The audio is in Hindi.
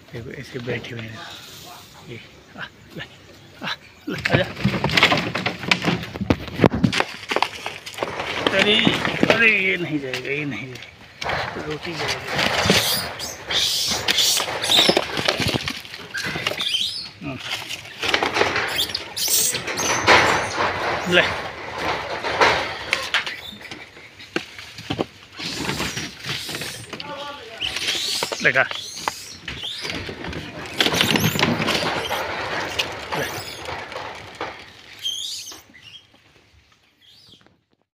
देखो ऐसे बैठे हुए हैं ये। ले, ले, आजा। अरे अरे ये नहीं जाएगा, ये नहीं जाएगा, रोटी जाएगी। ले लगा।